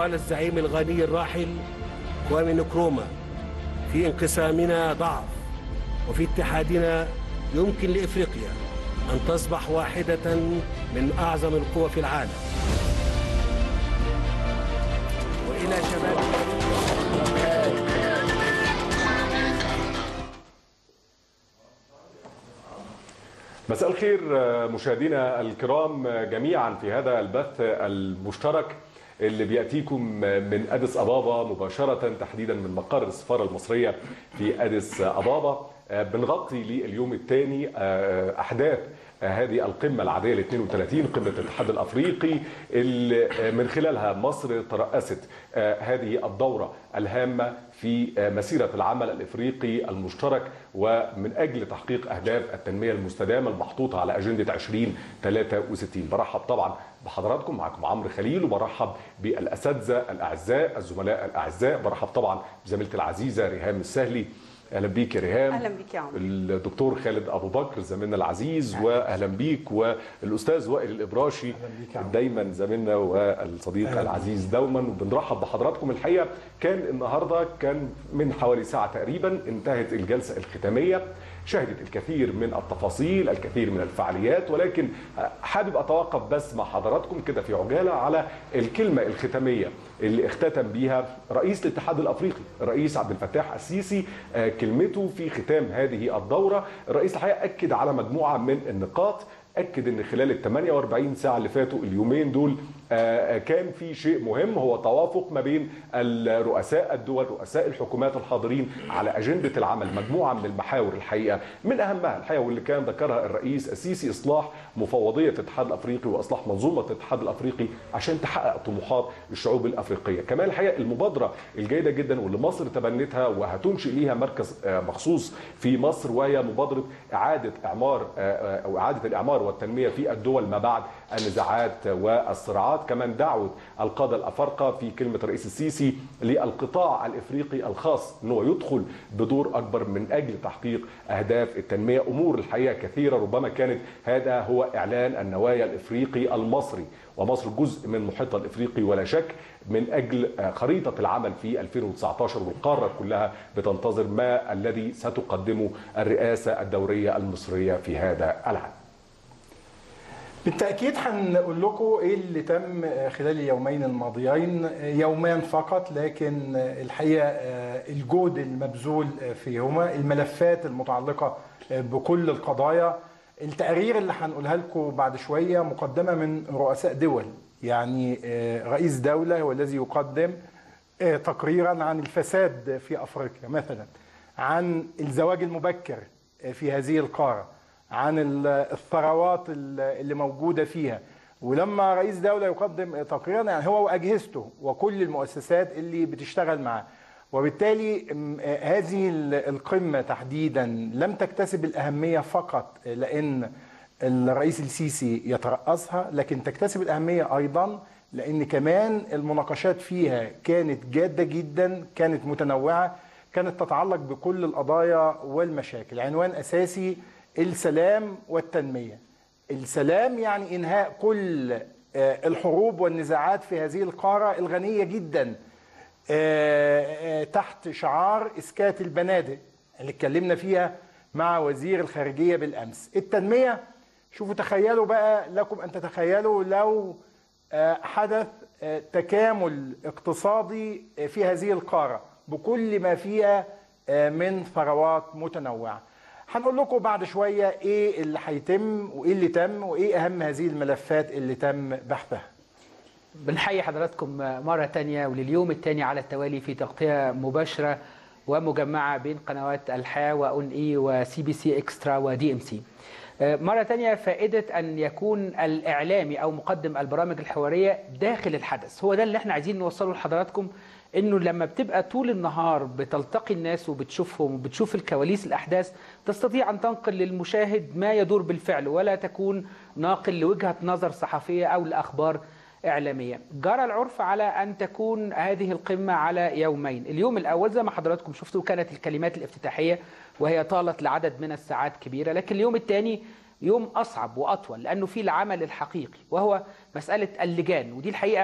قال الزعيم الغني الراحل كوامي نكروما: في انقسامنا ضعف، وفي اتحادنا يمكن لإفريقيا أن تصبح واحدة من أعظم القوى في العالم. وإلى شباب مساء الخير مشاهدينا الكرام جميعا في هذا البث المشترك اللي بيأتيكم من أديس أبابا مباشرة، تحديدا من مقر السفارة المصرية في أديس أبابا. بنغطي لليوم الثاني أحداث هذه القمة العادية ل 32 قمة الاتحاد الأفريقي اللي من خلالها مصر ترأست هذه الدورة الهامة في مسيرة العمل الإفريقي المشترك ومن أجل تحقيق أهداف التنمية المستدامة المحطوطة على أجندة 2063. برحب طبعا بحضراتكم، معكم عمرو خليل، وبرحب بالأساتذة الأعزاء الزملاء الأعزاء. برحب طبعا بزميلتي العزيزة ريهام السهلي. اهلا بيك يا ريهام. اهلا بيك يا عمرو. الدكتور خالد ابو بكر زميلنا العزيز، واهلا بيك. والاستاذ وائل الابراشي دايما زميلنا والصديق العزيز دوما، وبنرحب بحضراتكم. الحقيقه كان النهارده من حوالي ساعه تقريبا انتهت الجلسه الختاميه، شهدت الكثير من التفاصيل، الكثير من الفعاليات، ولكن حابب اتوقف بس مع حضراتكم كده في عجاله على الكلمه الختاميه اللي اختتم بيها رئيس الاتحاد الافريقي الرئيس عبد الفتاح السيسي كلمته في ختام هذه الدوره. الرئيس الحقيقه اكد على مجموعه من النقاط، اكد ان خلال ال 48 ساعه اللي فاتوا اليومين دول كان في شيء مهم، هو توافق ما بين رؤساء الدول رؤساء الحكومات الحاضرين على اجنده العمل، مجموعه من المحاور الحقيقه من اهمها الحقيقه واللي كان ذكرها الرئيس السيسي اصلاح مفوضيه الاتحاد الافريقي واصلاح منظومه الاتحاد الافريقي عشان تحقق طموحات الشعوب الافريقيه. كمان الحقيقه المبادره الجيده جدا واللي مصر تبنتها وهتنشئ ليها مركز مخصوص في مصر، وهي مبادره اعاده اعمار او اعاده الاعمار والتنميه في الدول ما بعد النزاعات والصراعات. كمان دعوه القاده الافارقه في كلمه الرئيس السيسي للقطاع الافريقي الخاص انه يدخل بدور اكبر من اجل تحقيق اهداف التنميه. امور الحقيقه كثيره، ربما كانت هذا هو اعلان النوايا الافريقي المصري، ومصر جزء من محيطها الافريقي ولا شك، من اجل خريطه العمل في 2019، والقاره كلها بتنتظر ما الذي ستقدمه الرئاسه الدوريه المصريه في هذا العام. بالتأكيد هنقول لكم ايه اللي تم خلال اليومين الماضيين، يومين فقط، لكن الحقيقة الجهد المبذول فيهما، الملفات المتعلقة بكل القضايا. التقارير اللي هنقولها لكم بعد شوية مقدمة من رؤساء دول، يعني رئيس دولة هو الذي يقدم تقريرا عن الفساد في أفريقيا مثلا، عن الزواج المبكر في هذه القارة، عن الثروات اللي موجودة فيها. ولما رئيس دولة يقدم تقريرا يعني هو وأجهزته وكل المؤسسات اللي بتشتغل معاه. وبالتالي هذه القمة تحديدا لم تكتسب الأهمية فقط لأن الرئيس السيسي يترأسها، لكن تكتسب الأهمية أيضا لأن كمان المناقشات فيها كانت جادة جدا، كانت متنوعة، كانت تتعلق بكل القضايا والمشاكل. عنوان أساسي: السلام والتنمية. السلام يعني إنهاء كل الحروب والنزاعات في هذه القارة الغنية جدا تحت شعار إسكات البنادق اللي اتكلمنا فيها مع وزير الخارجية بالأمس. التنمية، شوفوا تخيلوا بقى، لكم أن تتخيلوا لو حدث تكامل اقتصادي في هذه القارة بكل ما فيها من ثروات متنوعة. هنقول لكم بعد شوية ايه اللي هيتم وايه اللي تم وايه اهم هذه الملفات اللي تم بحثها. بنحيي حضراتكم مرة تانية ولليوم الثاني على التوالي في تغطية مباشرة ومجمعة بين قنوات الحياة وأون إي وسي بي سي إكسترا ودي إم سي. مرة تانية فائدة أن يكون الإعلامي أو مقدم البرامج الحوارية داخل الحدث، هو ده اللي احنا عايزين نوصله لحضراتكم، انه لما بتبقى طول النهار بتلتقي الناس وبتشوفهم وبتشوف الكواليس الاحداث، تستطيع ان تنقل للمشاهد ما يدور بالفعل ولا تكون ناقل لوجهة نظر صحفية او لاخبار اعلامية. جرى العرف على ان تكون هذه القمة على يومين. اليوم الاول زي ما حضراتكم شفتوا كانت الكلمات الافتتاحية وهي طالت لعدد من الساعات كبيرة، لكن اليوم الثاني يوم اصعب واطول لانه فيه العمل الحقيقي وهو مسألة اللجان. ودي الحقيقة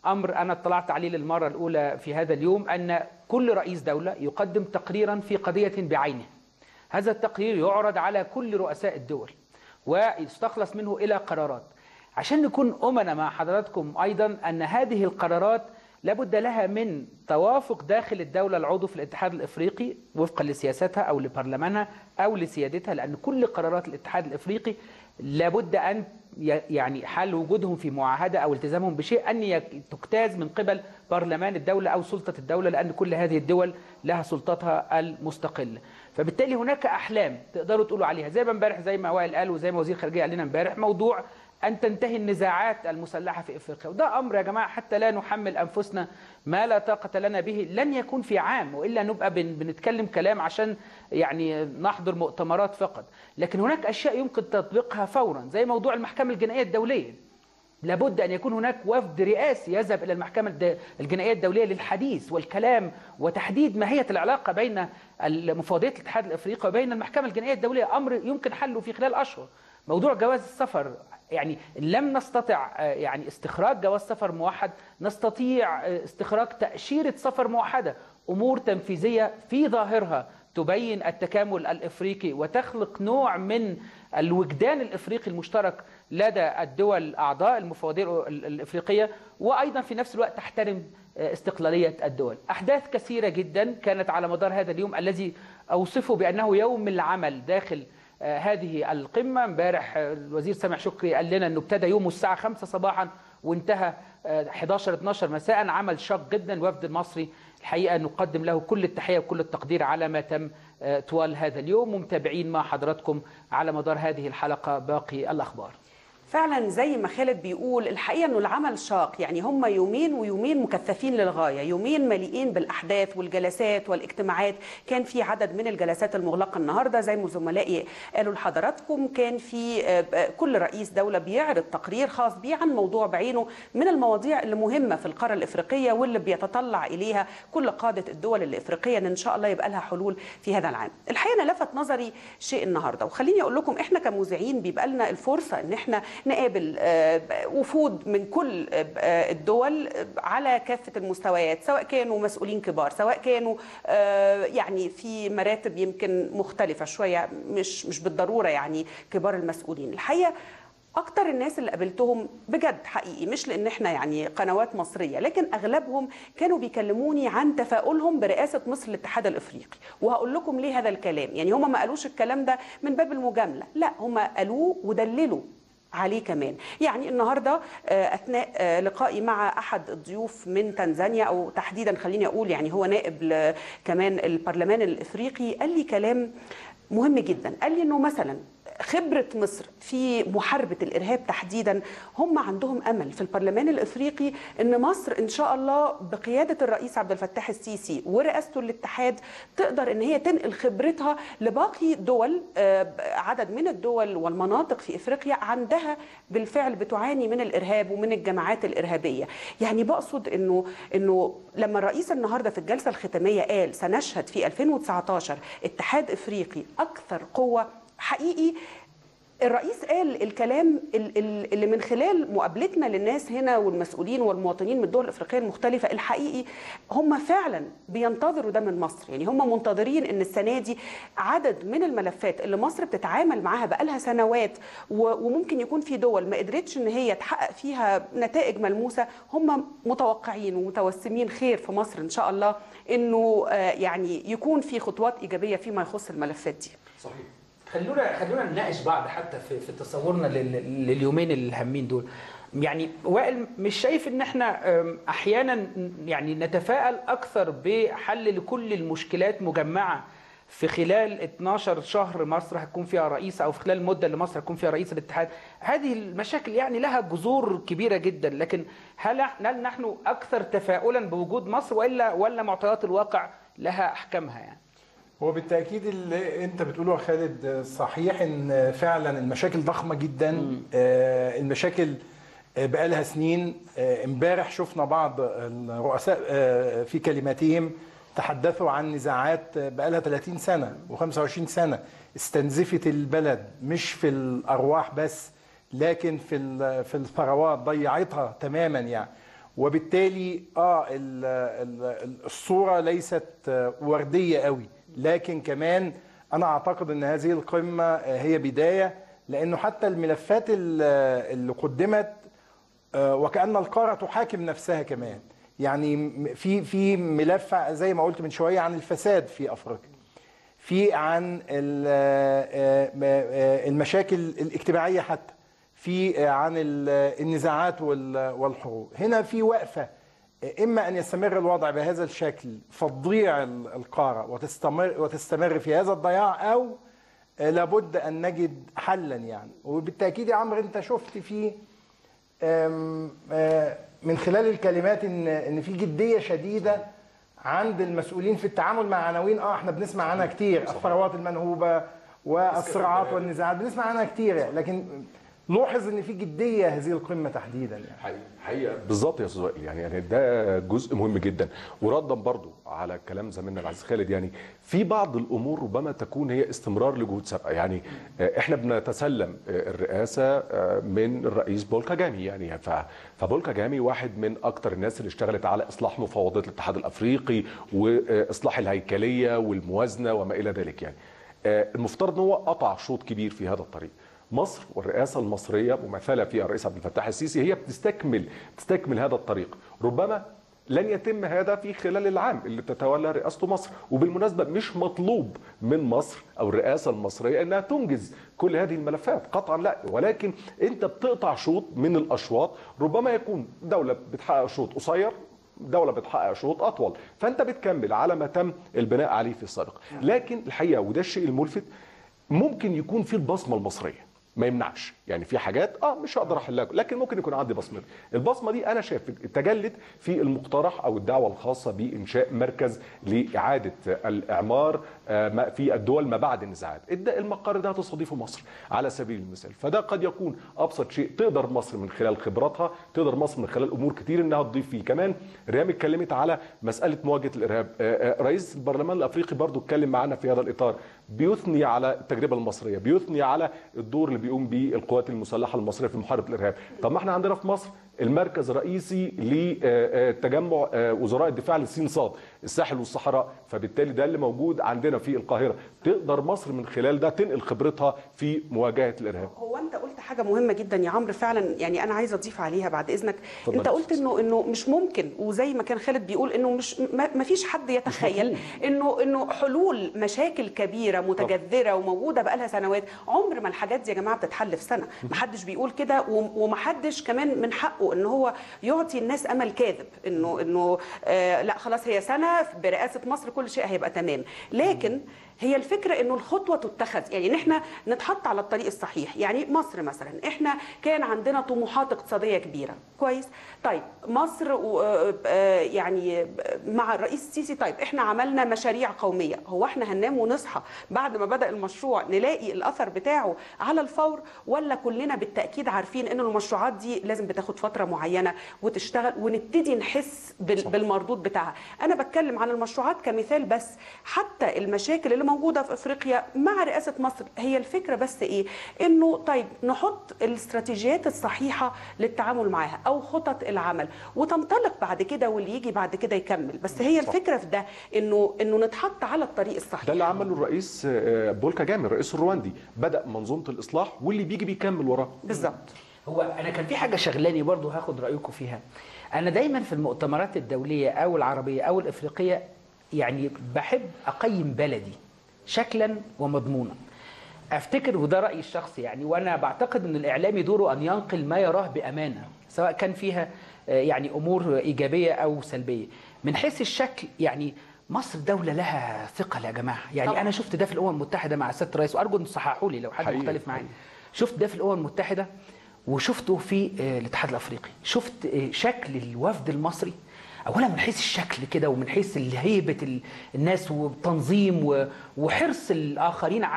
أمر أنا اطلعت عليه للمرة الأولى في هذا اليوم، أن كل رئيس دولة يقدم تقريرا في قضية بعينه. هذا التقرير يعرض على كل رؤساء الدول ويستخلص منه إلى قرارات. عشان نكون أمنا مع حضراتكم أيضا أن هذه القرارات لابد لها من توافق داخل الدولة العضو في الاتحاد الإفريقي وفقا لسياستها أو لبرلمانها أو لسيادتها، لأن كل قرارات الاتحاد الإفريقي لابد أن يعني حال وجودهم في معاهدة أو التزامهم بشيء أن تجتاز من قبل برلمان الدولة أو سلطة الدولة، لأن كل هذه الدول لها سلطتها المستقلة. فبالتالي هناك أحلام تقدروا تقولوا عليها، زي ما امبارح زي ما وائل قال وزي ما وزير الخارجية قال لنا امبارح، موضوع أن تنتهي النزاعات المسلحة في إفريقيا. وده أمر يا جماعة حتى لا نحمل أنفسنا ما لا طاقة لنا به، لن يكون في عام، وإلا نبقى بنتكلم كلام عشان يعني نحضر مؤتمرات فقط. لكن هناك أشياء يمكن تطبيقها فورا، زي موضوع المحكمة الجنائية الدولية. لابد أن يكون هناك وفد رئاسي يذهب إلى المحكمة الجنائية الدولية للحديث والكلام وتحديد ماهية العلاقة بين مفوضية الاتحاد الإفريقي وبين المحكمة الجنائية الدولية، أمر يمكن حله في خلال أشهر. موضوع جواز السفر، يعني لم نستطع يعني استخراج جواز سفر موحد، نستطيع استخراج تأشيرة سفر موحدة، أمور تنفيذية في ظاهرها تبين التكامل الإفريقي وتخلق نوع من الوجدان الإفريقي المشترك لدى الدول أعضاء المفوضية الإفريقية، وأيضا في نفس الوقت تحترم استقلالية الدول. أحداث كثيرة جدا كانت على مدار هذا اليوم الذي أوصفه بأنه يوم العمل داخل هذه القمة. امبارح الوزير سامح شكري قال لنا أنه ابتدى يومه الساعة 5 صباحا وانتهى 11-12 مساء، عمل شاق جدا. الوفد المصري الحقيقة نقدم له كل التحية وكل التقدير على ما تم طوال هذا اليوم، ومتابعين مع حضراتكم على مدار هذه الحلقة باقي الأخبار. فعلا زي ما خالد بيقول، الحقيقة أنه العمل شاق، يعني هم يومين ويومين مكثفين للغاية، يومين مليئين بالأحداث والجلسات والاجتماعات. كان في عدد من الجلسات المغلقة النهاردة زي ما زملائي قالوا لحضراتكم، كان في كل رئيس دولة بيعرض تقرير خاص بيه عن موضوع بعينه من المواضيع اللي مهمة في القارة الإفريقية واللي بيتطلع إليها كل قادة الدول الإفريقية إن شاء الله يبقى لها حلول في هذا العام. الحقيقة أنا لفت نظري شيء النهاردة، وخليني أقول لكم إحنا كمذيعين بيبقى لنا الفرصة إن إحنا نقابل وفود من كل الدول على كافة المستويات، سواء كانوا مسؤولين كبار، سواء كانوا يعني في مراتب يمكن مختلفة شوية، مش بالضرورة يعني كبار المسؤولين. الحقيقة أكتر الناس اللي قابلتهم بجد حقيقي، مش لأن احنا يعني قنوات مصرية، لكن أغلبهم كانوا بيكلموني عن تفاؤلهم برئاسة مصر للاتحاد الإفريقي. وهقول لكم ليه هذا الكلام. يعني هم ما قالوش الكلام ده من باب المجاملة، لا، هم قالوه ودللوا عليه كمان. يعني النهارده اثناء لقائي مع احد الضيوف من تنزانيا، او تحديدا خليني اقول يعني هو نائب كمان البرلمان الافريقي، قال لي كلام مهم جدا. قال لي انه مثلا خبرة مصر في محاربة الإرهاب تحديدا، هم عندهم أمل في البرلمان الإفريقي أن مصر إن شاء الله بقيادة الرئيس عبد الفتاح السيسي ورئاسته الاتحاد تقدر أن هي تنقل خبرتها لباقي دول. عدد من الدول والمناطق في إفريقيا عندها بالفعل بتعاني من الإرهاب ومن الجماعات الإرهابية. يعني بقصد أنه لما الرئيس النهاردة في الجلسة الختامية قال سنشهد في 2019 اتحاد إفريقي أكثر قوة، حقيقي الرئيس قال الكلام اللي من خلال مقابلتنا للناس هنا والمسؤولين والمواطنين من الدول الافريقيه المختلفه، الحقيقي هم فعلا بينتظروا ده من مصر. يعني هم منتظرين ان السنه دي عدد من الملفات اللي مصر بتتعامل معاها بقالها سنوات، وممكن يكون في دول ما قدرتش ان هي تحقق فيها نتائج ملموسه، هم متوقعين ومتوسمين خير في مصر ان شاء الله، انه يعني يكون في خطوات ايجابيه فيما يخص الملفات دي. صحيح. خلونا نناقش بعض حتى في تصورنا لليومين الهامين دول. يعني وائل، مش شايف ان احنا احيانا يعني نتفائل اكثر بحل لكل المشكلات مجمعه في خلال 12 شهر مصر هتكون فيها رئيس، او في خلال المده اللي مصر هتكون فيها رئيس الاتحاد؟ هذه المشاكل يعني لها جذور كبيره جدا، لكن هل نحن اكثر تفاؤلا بوجود مصر ولا معطيات الواقع لها احكامها؟ يعني هو بالتأكيد اللي أنت بتقوله يا خالد صحيح، إن فعلا المشاكل ضخمة جدا. المشاكل بقالها سنين. امبارح شفنا بعض الرؤساء في كلماتهم تحدثوا عن نزاعات بقالها 30 سنة و25 سنة استنزفت البلد، مش في الأرواح بس لكن في الثروات، ضيعتها تماما يعني. وبالتالي الصورة ليست وردية قوي، لكن كمان أنا أعتقد أن هذه القمة هي بداية، لأنه حتى الملفات اللي قدمت وكأن القارة تحاكم نفسها كمان. يعني في ملف زي ما قلت من شوية عن الفساد في أفريقيا، في عن المشاكل الاجتماعية، حتى في عن النزاعات والحروب. هنا في وقفة، إما أن يستمر الوضع بهذا الشكل فتضيع القارة وتستمر في هذا الضياع، أو لابد أن نجد حلا يعني. وبالتأكيد يا عمرو أنت شفت في من خلال الكلمات إن في جدية شديدة عند المسؤولين في التعامل مع عناوين احنا بنسمع عنها كتير، الثروات المنهوبة والصراعات والنزاعات بنسمع عنها كتير، لكن نلاحظ ان في جديه هذه القمه تحديدا يعني. حقيقه بالظبط يا استاذ وائل، يعني ده جزء مهم جدا. وردا برضو على كلام زميلنا العزيز خالد، يعني في بعض الامور ربما تكون هي استمرار لجهود سابقه. يعني احنا بنتسلم الرئاسه من الرئيس بول كاجامي، يعني فبول كاجامي واحد من اكثر الناس اللي اشتغلت على اصلاح مفوضات الاتحاد الافريقي واصلاح الهيكليه والموازنه وما الى ذلك. يعني المفترض ان هو قطع شوط كبير في هذا الطريق. مصر والرئاسة المصرية ممثلة فيها الرئيس عبد الفتاح السيسي هي بتستكمل هذا الطريق. ربما لن يتم هذا في خلال العام اللي تتولى رئاسته مصر، وبالمناسبة مش مطلوب من مصر أو الرئاسة المصرية أنها تنجز كل هذه الملفات قطعا، لا، ولكن أنت بتقطع شوط من الأشواط. ربما يكون دولة بتحقق شوط قصير، دولة بتحقق شوط أطول، فأنت بتكمل على ما تم البناء عليه في السابق. لكن الحقيقة وده الشيء الملفت، ممكن يكون في البصمة المصرية، ما يمنعش. يعني في حاجات مش هقدر احلها، لكن ممكن يكون عندي بصمتي. البصمه دي انا شايف تجلت في المقترح او الدعوه الخاصه بانشاء مركز لاعاده الاعمار في الدول ما بعد النزاعات. المقر ده هتستضيفه مصر على سبيل المثال، فده قد يكون ابسط شيء تقدر مصر من خلال خبراتها، تقدر مصر من خلال امور كتير انها تضيف فيه. كمان ريهام اتكلمت على مساله مواجهه الارهاب، رئيس البرلمان الافريقي برضو اتكلم معانا في هذا الاطار، بيثني على التجربه المصريه، بيثني على الدور اللي بيقوم به القوات المسلحه المصريه في محاربه الارهاب. طب ما احنا عندنا في مصر المركز الرئيسي لتجمع وزراء الدفاع للسين صاد، الساحل والصحراء، فبالتالي ده اللي موجود عندنا في القاهره. تقدر مصر من خلال ده تنقل خبرتها في مواجهه الارهاب. هو انت قلت حاجه مهمه جدا يا عمرو فعلا، يعني انا عايزه اضيف عليها بعد اذنك. انت قلت انه مش ممكن، وزي ما كان خالد بيقول انه مش ما فيش حد يتخيل انه حلول مشاكل كبيره متجذره وموجوده بقى لها سنوات. عمر ما الحاجات دي يا جماعه بتتحل في سنه، ما حدش بيقول كده، وما حدش كمان من حقه ان هو يعطي الناس امل كاذب انه لا خلاص هي سنه برئاسه مصر كل شيء هيبقى تمام. لكن هي الفكره انه الخطوه تتخذ، يعني ان احنا نتحط على الطريق الصحيح. يعني مصر مثلا احنا كان عندنا طموحات اقتصاديه كبيره، كويس. طيب مصر يعني مع الرئيس السيسي، طيب احنا عملنا مشاريع قوميه. هو احنا هننام ونصحى بعد ما بدأ المشروع نلاقي الاثر بتاعه على الفور؟ ولا كلنا بالتاكيد عارفين ان المشروعات دي لازم بتاخد فتره معينه وتشتغل ونبتدي نحس بالمردود بتاعها؟ انا بتكلم عن المشروعات كمثال بس. حتى المشاكل اللي موجوده في افريقيا مع رئاسه مصر، هي الفكره بس ايه؟ انه طيب نحط الاستراتيجيات الصحيحه للتعامل معاها او خطط العمل، وتنطلق بعد كده واللي يجي بعد كده يكمل. بس هي الفكره في ده انه نتحط على الطريق الصحيح. ده اللي عمله الرئيس بول كاجامي الرئيس الرواندي، بدا منظومه الاصلاح واللي بيجي بيكمل وراه. بالظبط. هو انا كان في حاجه شغلاني برضو هاخد رايكم فيها. انا دايما في المؤتمرات الدوليه او العربيه او الافريقيه يعني بحب اقيم بلدي شكلا ومضمونا. افتكر وده رايي الشخصي يعني، وانا بعتقد ان الاعلامي دوره ان ينقل ما يراه بامانه، سواء كان فيها يعني امور ايجابيه او سلبيه. من حيث الشكل يعني مصر دولة لها ثقل يا جماعة، يعني طبعا. أنا شفت ده في الأمم المتحدة مع سيادة الرئيس، وأرجو أن تصححوا لي لو حد مختلف معايا. شفت ده في الأمم المتحدة وشفته في الاتحاد الأفريقي. شفت شكل الوفد المصري أولا من حيث الشكل كده، ومن حيث هيبة الناس والتنظيم وحرص الآخرين على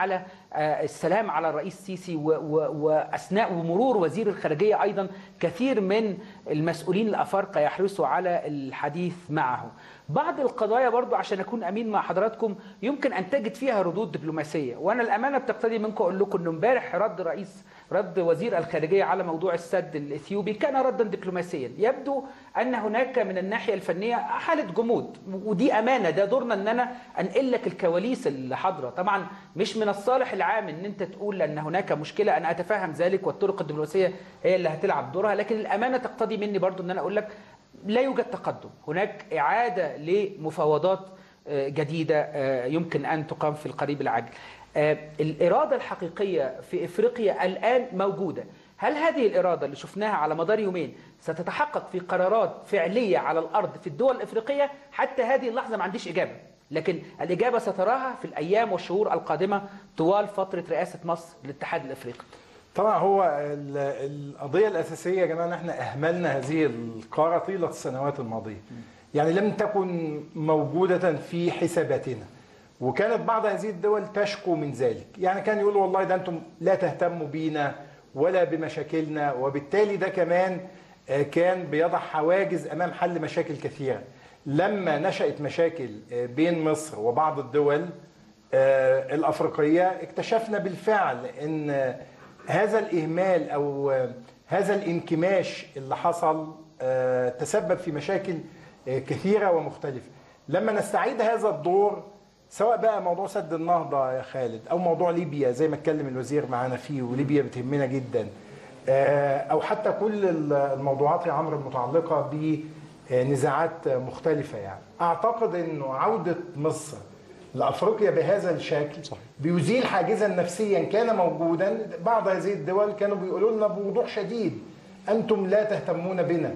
السلام على الرئيس السيسي وأثناء ومرور وزير الخارجية أيضا كثير من المسؤولين الأفارقة يحرصوا على الحديث معه. بعض القضايا برضو عشان أكون أمين مع حضراتكم يمكن أن تجد فيها ردود دبلوماسية، وأنا الأمانة بتقتضي منكم أقول لكم أنه امبارح رد وزير الخارجية على موضوع السد الإثيوبي كان ردا دبلوماسيا. يبدو أن هناك من الناحية الفنية حالة جمود، ودي أمانة، ده دورنا أن أنا أنقل لك الكواليس اللي حاضرة. طبعا مش من الصالح العام أن أنت تقول أن هناك مشكلة، أنا أتفهم ذلك والطرق الدبلوماسية هي اللي هتلعب دورها، لكن الأمانة تقتضي مني برضو أن أنا أقول لك لا يوجد تقدم، هناك إعادة لمفاوضات جديدة يمكن أن تقام في القريب العاجل. الإرادة الحقيقية في إفريقيا الآن موجودة. هل هذه الإرادة اللي شفناها على مدار يومين ستتحقق في قرارات فعلية على الأرض في الدول الإفريقية؟ حتى هذه اللحظة ما عنديش إجابة، لكن الإجابة ستراها في الأيام والشهور القادمة طوال فترة رئاسة مصر للاتحاد الإفريقي. طبعا هو القضية الأساسية يا جماعة ان احنا أهملنا هذه القارة طيلة السنوات الماضية، يعني لم تكن موجودة في حساباتنا، وكانت بعض هذه الدول تشكو من ذلك. يعني كان يقولوا والله ده أنتم لا تهتموا بينا ولا بمشاكلنا، وبالتالي ده كمان كان بيضع حواجز أمام حل مشاكل كثيرة. لما نشأت مشاكل بين مصر وبعض الدول الأفريقية اكتشفنا بالفعل أن هذا الإهمال أو هذا الانكماش اللي حصل تسبب في مشاكل كثيرة ومختلفة. لما نستعيد هذا الدور، سواء بقى موضوع سد النهضة يا خالد أو موضوع ليبيا زي ما اتكلم الوزير معانا فيه، وليبيا بتهمنا جدا، أو حتى كل الموضوعات يا عمرو المتعلقة بنزاعات مختلفة، يعني أعتقد أنه عودة مصر لأفريقيا بهذا الشكل بيزيل حاجزا نفسيا كان موجودا. بعض هذه الدول كانوا بيقولوا لنا بوضوح شديد أنتم لا تهتمون بنا.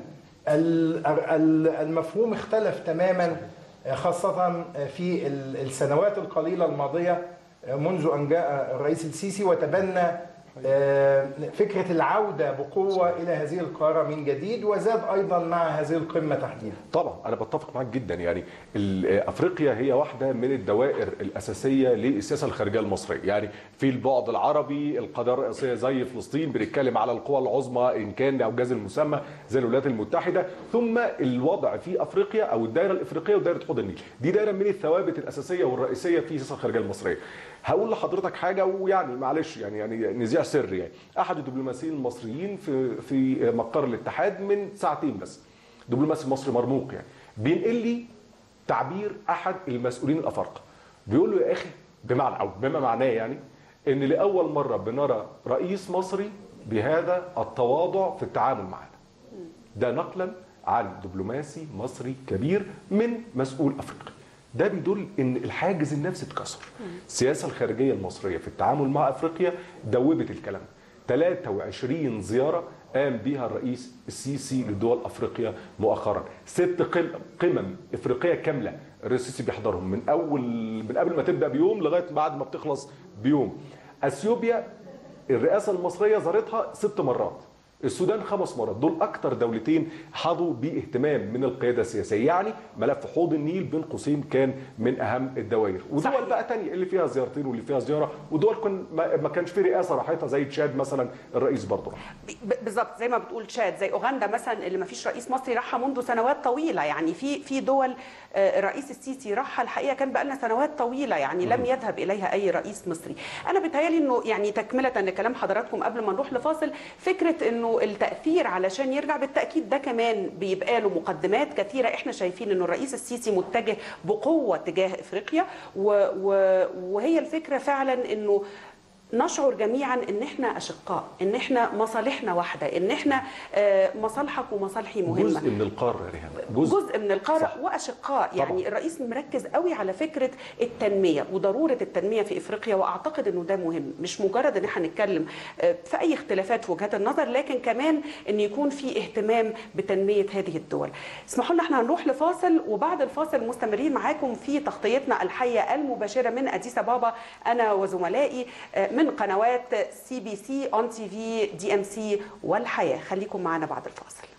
المفهوم اختلف تماما، خاصة في السنوات القليلة الماضية منذ أن جاء الرئيس السيسي وتبنى فكرة العودة بقوة إلى هذه القارة من جديد، وزاد أيضا مع هذه القمة تحديدا. طبعا أنا بتفق معاك جدا، يعني أفريقيا هي واحدة من الدوائر الأساسية للسياسة الخارجية المصرية. يعني في البعد العربي القضايا الرئيسية زي فلسطين بنتكلم على القوى العظمى إن كان أو جاز المسمى زي الولايات المتحدة، ثم الوضع في أفريقيا أو الدائرة الإفريقية ودائرة حوض النيل، دي دائرة من الثوابت الأساسية والرئيسية في السياسة الخارجية المصرية. هقول لحضرتك حاجه ويعني معلش يعني نزيع سري، يعني احد الدبلوماسيين المصريين في مقر الاتحاد من ساعتين بس، دبلوماسي مصري مرموق، يعني بينقل لي تعبير احد المسؤولين الافارقه، بيقول له يا اخي بمعنى او بما معناه يعني ان لاول مره بنرى رئيس مصري بهذا التواضع في التعامل معنا. ده نقلا عن دبلوماسي مصري كبير من مسؤول افريقي. ده بيدل ان الحاجز النفسي اتكسر. السياسه الخارجيه المصريه في التعامل مع افريقيا دوبت الكلام. 23 زياره قام بها الرئيس السيسي لدول افريقيا مؤخرا، 6 قمم افريقيه كامله الرئيس السيسي بيحضرهم من قبل ما تبدا بيوم لغايه بعد ما بتخلص بيوم. اثيوبيا الرئاسه المصريه زارتها 6 مرات. السودان 5 مرات. دول اكتر دولتين حظوا باهتمام من القياده السياسيه. يعني ملف حوض النيل بين قوسين كان من اهم الدوائر، ودول بقى تانية اللي فيها زيارتين واللي فيها زياره، ودول ما كانش في رئاسه راحتها زي تشاد مثلا الرئيس برضه راح. بالظبط زي ما بتقول تشاد، زي اوغندا مثلا اللي ما فيش رئيس مصري راحها منذ سنوات طويله. يعني في دول الرئيس السيسي راحها الحقيقه كان بقى لنا سنوات طويله يعني لم يذهب اليها اي رئيس مصري. انا بيتهيألي انه يعني تكمله لكلام حضراتكم قبل ما نروح لفاصل، فكره انه التاثير علشان يرجع بالتاكيد ده كمان بيبقى له مقدمات كثيره. احنا شايفين انه الرئيس السيسي متجه بقوه تجاه افريقيا، وهي الفكره فعلا انه نشعر جميعا ان احنا اشقاء، ان احنا مصالحنا واحده، ان احنا مصالحك ومصالحي مهمه. جزء من القاره يا ريهام، جزء من القاره واشقاء. يعني طبعا. الرئيس مركز قوي على فكره التنميه وضروره التنميه في افريقيا، واعتقد انه ده مهم، مش مجرد ان احنا نتكلم في اي اختلافات في وجهات النظر، لكن كمان ان يكون في اهتمام بتنميه هذه الدول. اسمحوا لنا احنا هنروح لفاصل، وبعد الفاصل مستمرين معاكم في تغطيتنا الحيه المباشره من اديس ابابا انا وزملائي من قنوات CBC On TV DMC والحياة. خليكم معنا بعد الفاصل.